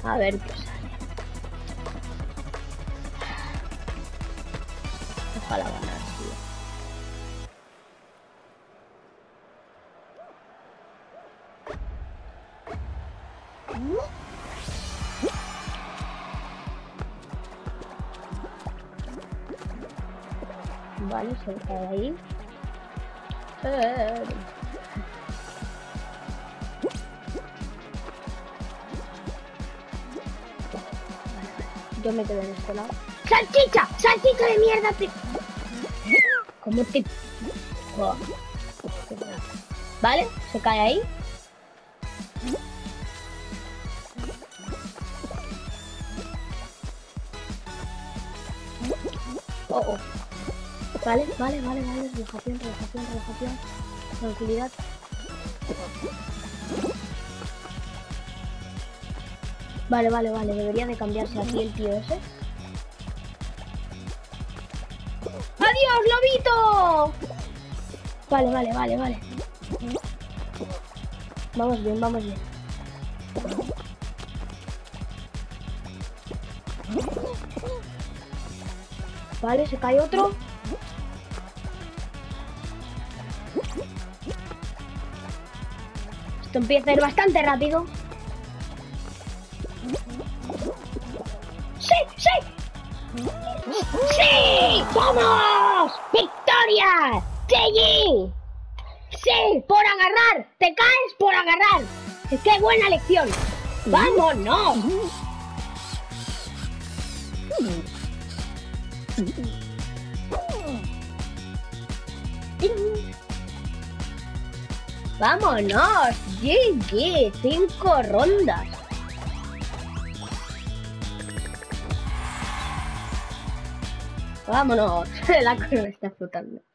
A ver qué sale. Ojalá ganar, tío. Vale, se cae ahí. Yo me quedo en este lado. ¡Salchicha! ¡Salchicha de mierda! ¿Cómo te...? Oh. Vale, se cae ahí. Oh, oh. Vale. Relajación. Tranquilidad. Vale. Debería de cambiarse aquí el tío ese. ¡Adiós, lobito! Vale. Vamos bien. Vale, se cae otro. Esto empieza a ir bastante rápido. ¡Sí! ¡Vamos! ¡Victoria! ¡Sí! ¡Sí! ¡Por agarrar! ¡Te caes por agarrar! ¡Qué buena lección! ¡Vámonos! ¡Vámonos! GG, 5 rondas. ¡Vámonos! La cosa está flotando.